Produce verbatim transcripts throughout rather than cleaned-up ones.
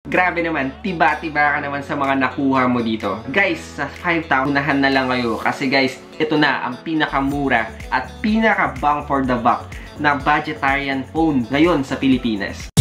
Grabe naman, tiba-tiba ka naman sa mga nakuha mo dito. Guys, sa five thousand, unahan na lang kayo. Kasi guys, ito na ang pinakamura at pinaka-bang for the buck na budgetarian phone ngayon sa Pilipinas.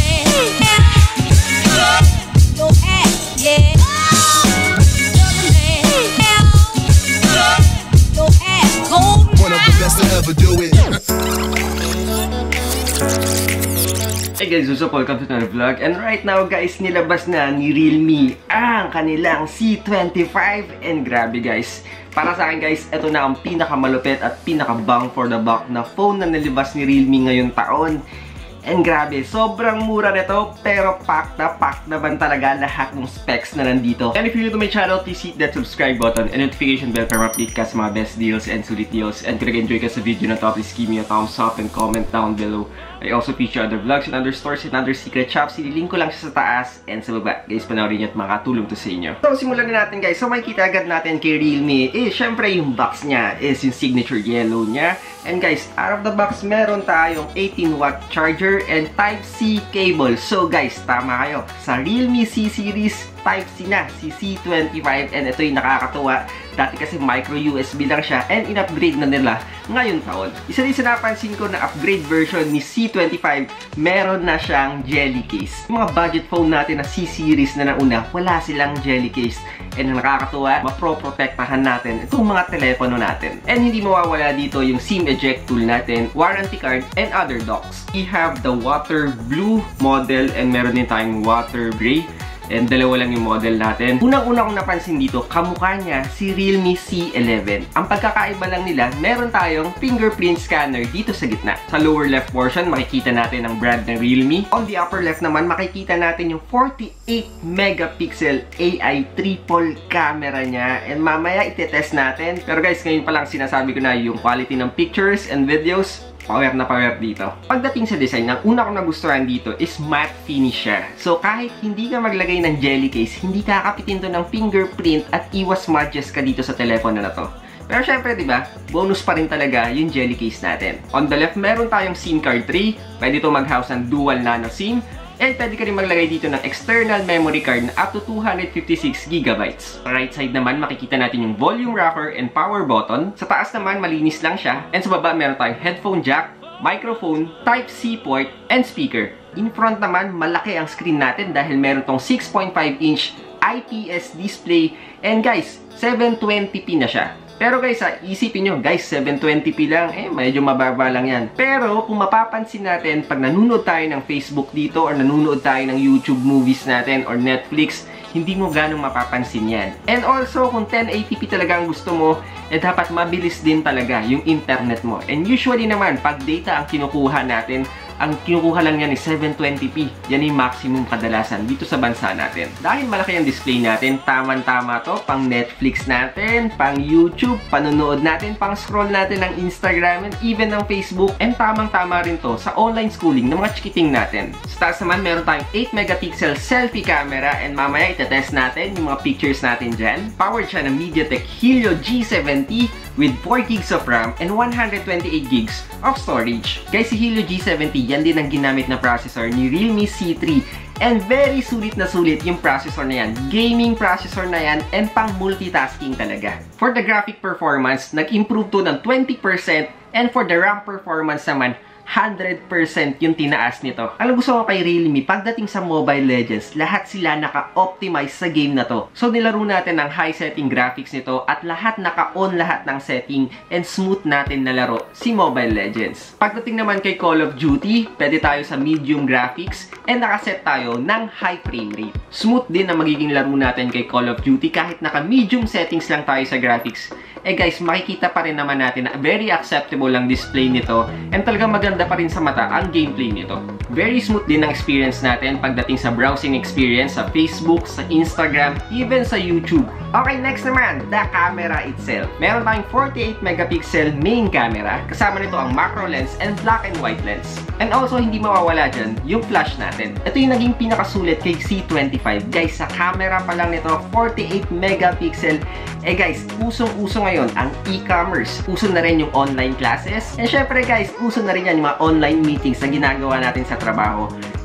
Hey guys, what's up? Welcome to another vlog. And right now guys, nilabas na ni Realme ang kanilang C twenty-five. And grabe guys, para sa akin guys, ito na ang pinakamalupit at pinaka-bang for the buck na phone na nilabas ni Realme ngayong taon. And grabe, sobrang mura nito, pero pack na pack naman talaga lahat ng specs na nandito. And if you're new to my channel, please hit that subscribe button and notification bell para ma-update ka sa mga best deals and sulit deals. And kung nag-enjoy ka sa video na to, please give me a thumbs up and comment down below. I also feature other vlogs and other stores and other secret shops. Ililink ko lang siya sa taas and sa baba. Guys, panoorin niyo at makatulong to sa inyo. So, simulan na natin guys. So, makikita agad natin kay Realme, eh, syempre yung box niya is yung signature yellow niya. And guys, out of the box, meron tayong eighteen watt charger and Type-C cable. So guys, tama kayo. Sa Realme C series, Type-C na, si C twenty-five. And ito yung nakakatuwa. Dati kasi micro U S B lang siya and in-upgrade na nila ngayon taon. Isa din sa napansin ko na upgrade version ni C twenty-five, meron na siyang jelly case. Yung mga budget phone natin na C series na nauna, wala silang jelly case. And nakakatuwa, mapro-protektahan natin itong mga telepono natin. And hindi mawawala dito yung SIM eject tool natin, warranty card, and other docs. We have the water blue model and meron din tayong water gray. And dalawa lang yung model natin. Unang-una kong napansin dito, kamukha niya si Realme C eleven. Ang pagkakaiba lang nila, meron tayong fingerprint scanner dito sa gitna. Sa lower left portion, makikita natin ang brand ng Realme. On the upper left naman, makikita natin yung forty-eight megapixel A I triple camera niya. And mamaya itetest natin. Pero guys, ngayon pa lang sinasabi ko na yung quality ng pictures and videos, power na power dito. Pagdating sa design, ang una kong nagustuhan dito is matte finish siya. So kahit hindi ka maglagay ng jelly case, hindi kakapitin to ng fingerprint at iwas smudges ka dito sa telepono na to. Pero syempre, di ba, bonus pa rin talaga yung jelly case natin. On the left, meron tayong SIM card three. Pwede ito mag-house ng dual nano SIM. And pwede ka rin maglagay dito ng external memory card na up to two hundred fifty-six gigabytes. Sa right side naman, makikita natin yung volume rocker and power button. Sa taas naman, malinis lang siya. And sa baba, meron tayong headphone jack, microphone, Type-C port, and speaker. In front naman, malaki ang screen natin dahil meron tong six point five inch I P S display. And guys, seven twenty p na siya. Pero guys, ha, isipin nyo, guys, seven twenty p lang, eh, medyo mababa lang yan. Pero, kung mapapansin natin, pag nanonood tayo ng Facebook dito, or nanonood tayo ng YouTube movies natin, or Netflix, hindi mo ganong mapapansin yan. And also, kung ten eighty p talaga ang gusto mo, eh, dapat mabilis din talaga yung internet mo. And usually naman, pag data ang kinukuha natin, ang kinukuha lang yan is seven twenty p. Yan yung maximum kadalasan dito sa bansa natin. Dahil malaki ang display natin, taman-tama to pang Netflix natin, pang YouTube, panonood natin, pang scroll natin ng Instagram, and even ng Facebook. And tamang-tama rin to sa online schooling ng mga chikiting natin. Sa taas naman, meron tayong eight megapixel selfie camera, and mamaya itetest natin yung mga pictures natin dyan. Powered siya ng MediaTek Helio G seventy with four gigs of RAM and one hundred twenty-eight gigs of storage. Guys, si Helio G seventy, yan din ang ginamit na processor ni Realme C three. And very sulit na sulit yung processor na yan. Gaming processor na yan and pang multitasking talaga. For the graphic performance, nag-improve to ng twenty percent, and for the RAM performance naman, one hundred percent yung tinaas nito. Ang gusto ko kay Realme, pagdating sa Mobile Legends, lahat sila naka-optimize sa game na to. So nilaro natin ng high setting graphics nito at lahat naka-on lahat ng setting and smooth natin na laro si Mobile Legends. Pagdating naman kay Call of Duty, pwede tayo sa medium graphics and nakaset tayo ng high frame rate. Smooth din na magiging laro natin kay Call of Duty kahit naka-medium settings lang tayo sa graphics. Eh guys, makikita pa rin naman natin na very acceptable ang display nito and talagang maganda pa rin sa mata ang gameplay nito. Very smooth din ang experience natin pagdating sa browsing experience sa Facebook, sa Instagram, even sa YouTube. Okay, next naman, the camera itself. Meron tayong forty-eight megapixel main camera. Kasama nito ang macro lens and black and white lens. And also, hindi mawawala dyan yung flash natin. Ito yung naging pinakasulit kay C twenty-five. Guys, sa camera pa lang nito, forty-eight megapixel. Eh guys, usong-uso ngayon ang e-commerce. Uso na rin yung online classes. And syempre guys, uso na rin yan yung mga online meetings na ginagawa natin sa trabaho.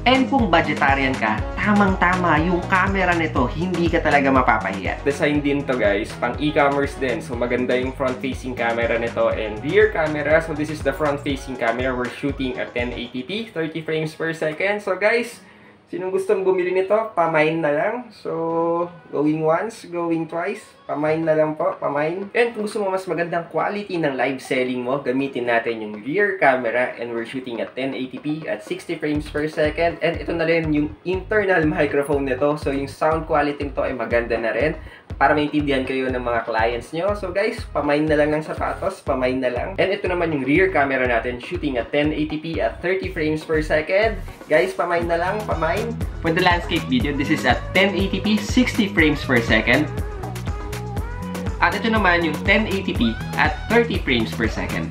And kung budgetarian ka, tamang-tama yung camera nito, hindi ka talaga mapapahiya. Design din to guys, pang e-commerce din. So maganda yung front-facing camera nito and rear camera. So this is the front-facing camera. We're shooting at ten eighty p, thirty frames per second. So guys, sinong gustong bumili nito, pamain na lang. So, going once, going twice, pamain na lang po, pamain. And kung gusto mo mas magandang quality ng live selling mo, gamitin natin yung rear camera and we're shooting at ten eighty p at sixty frames per second. And ito na rin yung internal microphone nito. So, yung sound quality nito ay maganda na rin para maintindihan kayo ng mga clients nyo. So guys, pamain na lang ng sapatos, pamain na lang. And ito naman yung rear camera natin, shooting at ten eighty p at thirty frames per second. Guys, pamain na lang, pamain. For the landscape video, this is at ten eighty p, sixty frames per second. At ito naman yung ten eighty p at thirty frames per second.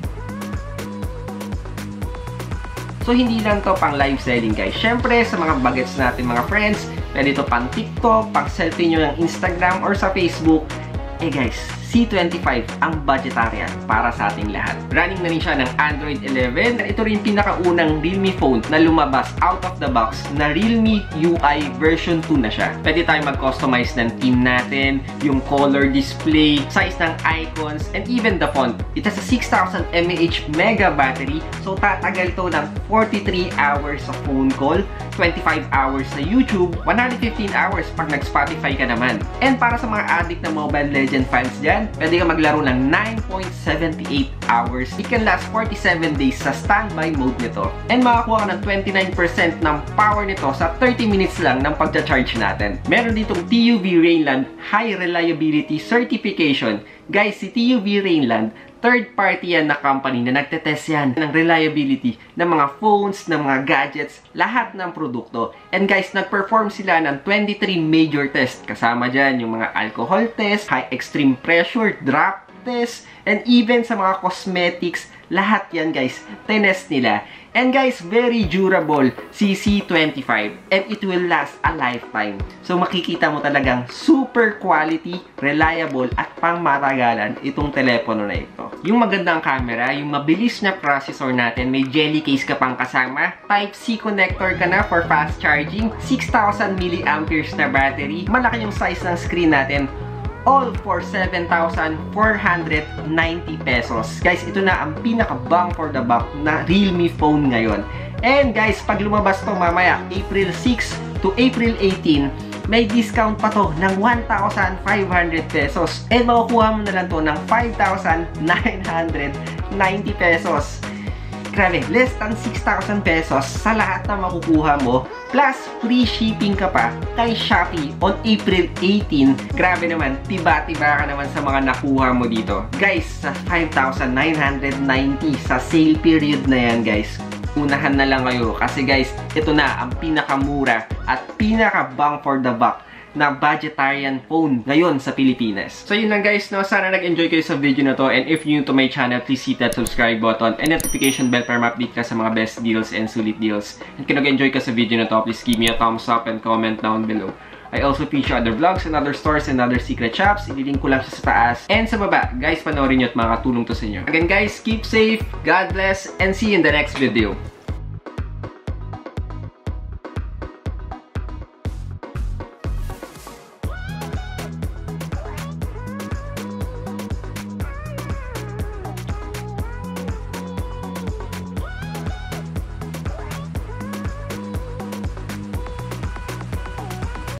So hindi lang to pang live selling guys. Syempre sa mga bagets natin mga friends, pwede ito pang TikTok, pang selfie nyo ng Instagram or sa Facebook. Eh guys, C twenty-five ang budgetarian para sa ating lahat. Running na rin siya ng Android eleven. Ito rin pinakaunang Realme phone na lumabas out of the box na Realme U I version two na siya. Pwede tayo mag-customize ng theme natin, yung color display, size ng icons, and even the font. It has a six thousand milliamp hour mega battery. So tatagal to ng forty-three hours sa phone call, twenty-five hours sa YouTube, one hundred fifteen hours pag nag-Spotify ka naman. And para sa mga addict na Mobile Legends fans dyan, pwede ka maglaro ng nine point seven eight hours. It can last forty-seven days sa standby mode nito. And makakuha ka ng twenty-nine percent ng power nito sa thirty minutes lang ng pagcha-charge natin. Meron ditong T U V Rainland High Reliability Certification. Guys, si T U V Rainland, third party yan na company na nagtetest yan ng reliability ng mga phones, ng mga gadgets, lahat ng produkto. And guys, nag-perform sila ng twenty-three major tests. Kasama dyan yung mga alcohol test, high extreme pressure, drop test, and even sa mga cosmetics, lahat yan guys, tinest nila. And guys, very durable si C twenty-five and it will last a lifetime. So makikita mo talagang super quality, reliable at pangmatagalan itong telepono na ito. Yung magandang camera, yung mabilis na processor natin, may jelly case ka pang kasama, Type C connector ka na for fast charging, six thousand milliamp hours na battery, malaki yung size ng screen natin, all for seven thousand four hundred ninety pesos. Guys, ito na ang pinaka-bang for the buck na Realme phone ngayon. And guys, pag lumabas to mamaya, April six to April eighteen, may discount pa to ng one thousand five hundred pesos. And makukuha mo na lang to ng five thousand nine hundred ninety pesos. Grabe, less than six thousand pesos sa lahat na makukuha mo. Plus, free shipping ka pa kay Shopee on April eighteen. Grabe naman, tiba-tiba ka naman sa mga nakuha mo dito. Guys, sa five thousand nine hundred ninety sa sale period na yan guys. Unahan na lang kayo kasi guys, ito na ang pinakamura at pinaka-bang for the buck na budgetarian phone ngayon sa Pilipinas. So yun lang guys, no? Sana nag-enjoy kayo sa video na to, and if you're new to my channel, please hit that subscribe button and notification bell para ma-update ka sa mga best deals and sulit deals. And kung nag-enjoy ka sa video na to, please give me a thumbs up and comment down below. I also feature other vlogs and other stores and other secret shops. Ililink ko lang siya sa taas and sa baba. Guys, panoorin nyo at makakatulong to sa inyo. Again guys, keep safe, God bless, and see you in the next video.